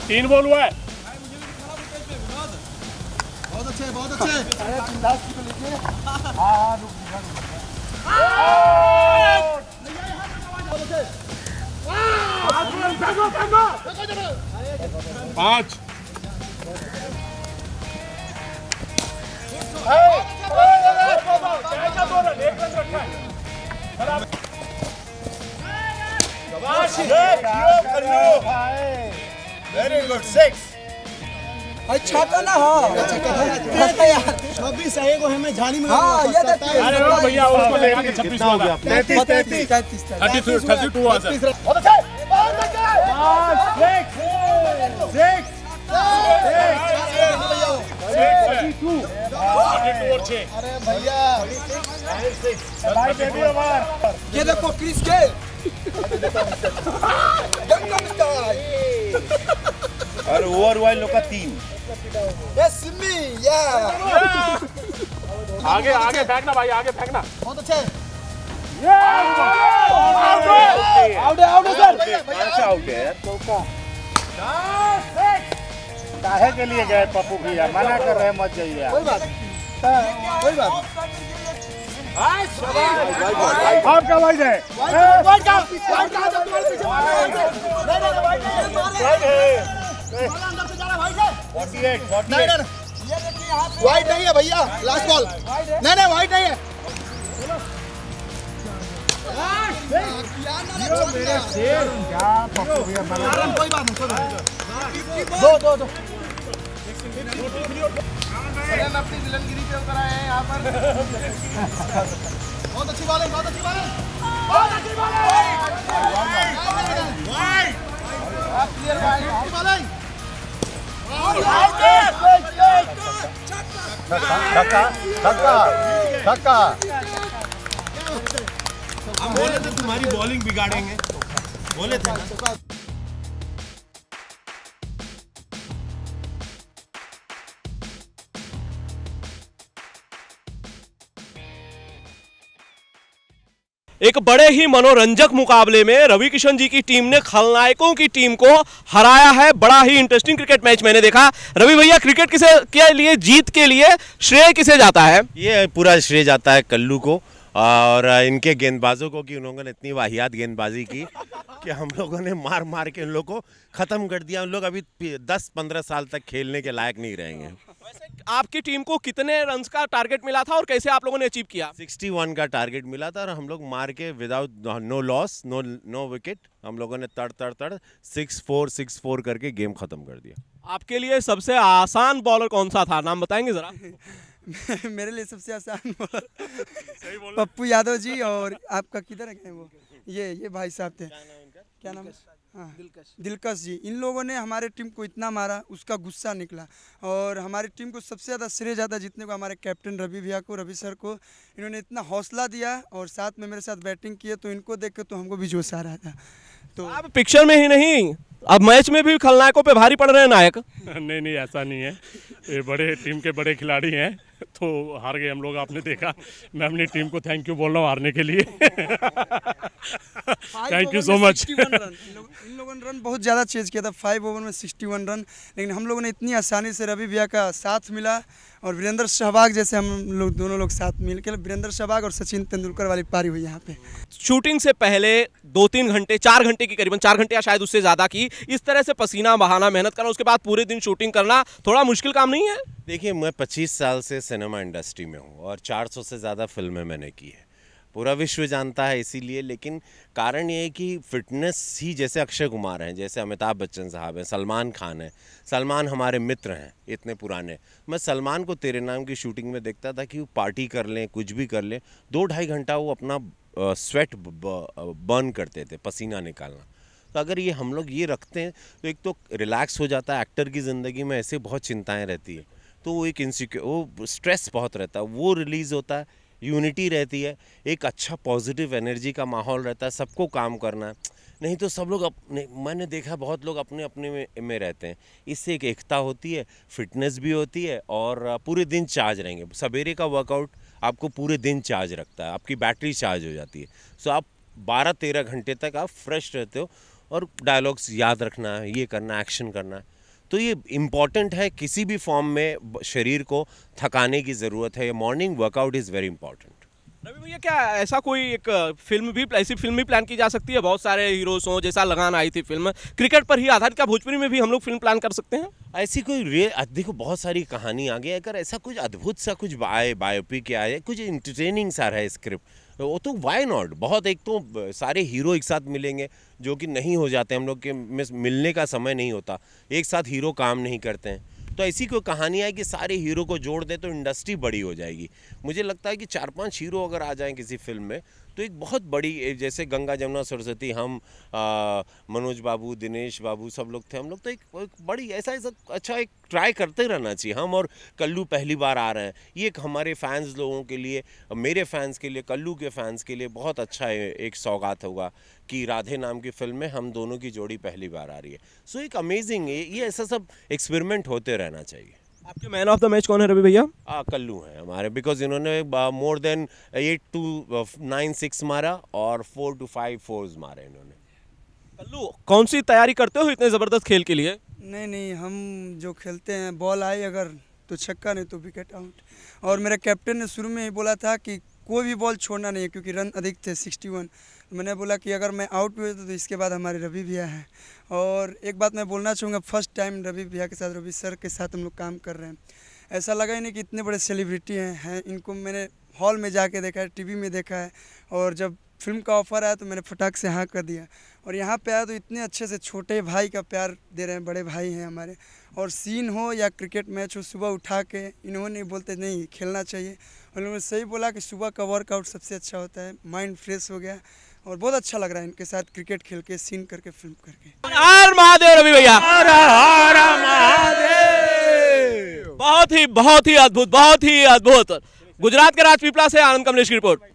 3 ball हुआ है। बहुत अच्छे बहुत अच्छे। अरे बिंदास को लीजिए। हाँ रुक पाँच। Very good 6। छक्का ना हो छब्बीस है को हमें झाड़ी में। हाँ ये देखिए। अरे वो भैया उसको ले आके 26 हो गया। 33 32 हुआ सर। बहुत अच्छे। 6 अरे भैया ये देखो क्रिस के और ओवर वाइल लोग का 3। यस मी या आगे आगे फेंकना भाई, आगे फेंकना। बहुत अच्छे। आउट है सर। आउट है यार। काहे के लिए गए पप्पू भैया, मना कर रहे हैं मत जाइए। कोई बात कोई बात। आपका वाइड है। वाइड नहीं है भैया, लास्ट बॉल। नहीं वाइड नहीं है। मेरे शेर क्या पप्पू भैया, कोई बात नहीं। दो अपनी विलनगिरी पे उतर आए हैं यहाँ पर। बहुत अच्छी बॉलिंग, बहुत अच्छी बॉलिंग, बहुत अच्छी बॉलिंग। Clear bowling. छक्का। हम बोले थे तुम्हारी बॉलिंग बिगाड़ेंगे, बोले थे ना। एक बड़े ही मनोरंजक मुकाबले में रवि किशन जी की टीम ने खलनायकों की टीम को हराया है। बड़ा ही इंटरेस्टिंग क्रिकेट मैच मैंने देखा। रवि भैया, क्रिकेट किसे के लिए, जीत के लिए श्रेय किसे जाता है? ये पूरा श्रेय जाता है कल्लू को और इनके गेंदबाजों को कि उन्होंने इतनी वाहियात गेंदबाजी की कि हम लोगों ने मार मार के उन लोगों को ख़त्म कर दिया। उन लोग अभी 10-15 साल तक खेलने के लायक नहीं रहेंगे। वैसे आपकी टीम को कितने रन्स का टारगेट मिला था और कैसे आप लोगों ने अचीव किया? 61 का टारगेट मिला था और हम लोग मार के without no loss, no wicket, हम लोगों ने तड़ 6-4 करके गेम ख़त्म कर दिया। आपके लिए सबसे आसान बॉलर कौन सा था, नाम बताएंगे जरा? मेरे लिए सबसे आसान बॉलर पप्पू यादव जी। और आपका किधर है वो, ये भाई साहब थे, क्या नाम है? हाँ दिलकश जी। इन लोगों ने हमारे टीम को इतना मारा, उसका गुस्सा निकला। और हमारी टीम को सबसे ज़्यादा श्रेय जाता जीतने को हमारे कैप्टन रवि भैया को, रवि सर को। इन्होंने इतना हौसला दिया और साथ में मेरे साथ बैटिंग किए, तो इनको देख के तो हमको भी जोश आ रहा था। तो आप पिक्चर में ही नहीं, अब मैच में भी खलनायकों पे भारी पड़ रहे हैं नायक। नहीं ऐसा नहीं है, ये बड़े टीम के बड़े खिलाड़ी हैं तो हार गए हम लोग, आपने देखा। मैं अपनी टीम को थैंक यू बोल रहा हूँ हारने के लिए। Thank you so much. इन लोगों ने रन बहुत ज़्यादा चेज किया था, 5 ओवर में 61 रन। लेकिन हम लोगों ने इतनी आसानी से रवि भैया का साथ मिला और वीरेंद्र सहवाग जैसे हम लोग दोनों लोग साथ मिलकर, वीरेंद्र सहवाग और सचिन तेंदुलकर वाली पारी हुई यहाँ पे। शूटिंग से पहले 2-3 घंटे, 4 घंटे की, करीबन 4 घंटे या शायद उससे ज़्यादा की, इस तरह से पसीना बहाना, मेहनत करना, उसके बाद पूरे दिन शूटिंग करना थोड़ा मुश्किल काम नहीं है? देखिए, मैं 25 साल से सिनेमा इंडस्ट्री में हूँ और 400 से ज़्यादा फिल्में मैंने की है। पूरा विश्व जानता है इसीलिए। लेकिन कारण ये है कि फिटनेस ही, जैसे अक्षय कुमार हैं, जैसे अमिताभ बच्चन साहब हैं, सलमान खान हैं। सलमान हमारे मित्र हैं इतने पुराने। मैं सलमान को तेरे नाम की शूटिंग में देखता था कि वो पार्टी कर लें, कुछ भी कर लें, 2-2.5 घंटा वो अपना स्वेट बर्न करते थे, पसीना निकालना। तो अगर ये हम लोग ये रखते हैं तो एक तो रिलैक्स हो जाता है। एक्टर की ज़िंदगी में ऐसे बहुत चिंताएँ रहती है, तो वो एक वो स्ट्रेस बहुत रहता है, वो रिलीज़ होता है, यूनिटी रहती है, एक अच्छा पॉजिटिव एनर्जी का माहौल रहता है, सबको काम करना है। नहीं तो सब लोग अपने, मैंने देखा बहुत लोग अपने अपने में रहते हैं। इससे एक एकता होती है, फिटनेस भी होती है और पूरे दिन चार्ज रहेंगे। सवेरे का वर्कआउट आपको पूरे दिन चार्ज रखता है, आपकी बैटरी चार्ज हो जाती है। सो आप 12-13 घंटे तक आप फ्रेश रहते हो और डायलॉग्स याद रखना है, ये करना, एक्शन करना है। तो ये इम्पॉर्टेंट है, किसी भी फॉर्म में शरीर को थकाने की ज़रूरत है। Morning workout is very important. Ravi भैया, क्या ऐसा कोई एक ऐसी फिल्म भी प्लान की जा सकती है? बहुत सारे हीरोज हों, जैसा लगान आई थी फिल्म, क्रिकेट पर ही आधारित, क्या भोजपुरी में भी हम लोग फिल्म प्लान कर सकते हैं? ऐसी कोई देखो बहुत सारी कहानी आ गई, अगर ऐसा कुछ अद्भुत सा कुछ बायोपिक या आए, कुछ इंटरटेनिंग सा है स्क्रिप्ट, वो तो वाई नॉट। बहुत, एक तो सारे हीरो एक साथ मिलेंगे जो कि नहीं हो जाते, हम लोग के मिलने का समय नहीं होता, एक साथ हीरो काम नहीं करते हैं। तो ऐसी कोई कहानी है कि सारे हीरो को जोड़ दे तो इंडस्ट्री बड़ी हो जाएगी। मुझे लगता है कि 4-5 हीरो अगर आ जाएं किसी फिल्म में तो एक बहुत बड़ी, जैसे गंगा जमुना सरस्वती, हम मनोज बाबू, दिनेश बाबू, सब लोग थे, हम लोग तो एक बड़ी ऐसा अच्छा एक ट्राई करते रहना चाहिए। हम और कल्लू पहली बार आ रहे हैं, ये एक हमारे फैंस लोगों के लिए, मेरे फैंस के लिए, कल्लू के फैंस के लिए बहुत अच्छा एक सौगात होगा कि राधे नाम की फिल्म में हम दोनों की जोड़ी पहली बार आ रही है। सो एक अमेजिंग, ये ऐसा सब एक्सपेरिमेंट होते रहना चाहिए। आपके मैन ऑफ द मैच कौन है रवि भैया? कल्लू हैं हमारे, बिकॉज इन्होंने मोर देन 8 to 9 6 मारा और 4 to 5 4s मारे इन्होंने। कल्लू, कौन सी तैयारी करते हो इतने ज़बरदस्त खेल के लिए? नहीं, हम जो खेलते हैं, बॉल आई अगर तो छक्का, नहीं तो विकेट आउट। और मेरे कैप्टन ने शुरू में ही बोला था कि कोई भी बॉल छोड़ना नहीं है, क्योंकि रन अधिक थे 61। मैंने बोला कि अगर मैं आउट हुए तो इसके बाद हमारे रवि भैया हैं। और एक बात मैं बोलना चाहूँगा, फर्स्ट टाइम रवि भैया के साथ, रवि सर के साथ हम लोग काम कर रहे हैं। ऐसा लगा ही नहीं कि इतने बड़े सेलिब्रिटी हैं। इनको मैंने हॉल में जाके देखा है, टीवी में देखा है, और जब फिल्म का ऑफ़र आया तो मैंने फटाक से हाँ कर दिया। और यहाँ पे आया तो इतने अच्छे से छोटे भाई का प्यार दे रहे हैं, बड़े भाई हैं हमारे। और सीन हो या क्रिकेट मैच हो, सुबह उठा के इन्होंने बोलते नहीं खेलना चाहिए, और उन्होंने सही बोला कि सुबह का वर्कआउट सबसे अच्छा होता है, माइंड फ्रेश हो गया। और बहुत अच्छा लग रहा है इनके साथ क्रिकेट खेल के, सीन करके, फिल्म करके। हर महादेव रवि भैया, बहुत ही अद्भुत, बहुत ही अद्भुत। गुजरात के राजपीपला से आनंद कमलेश की रिपोर्ट।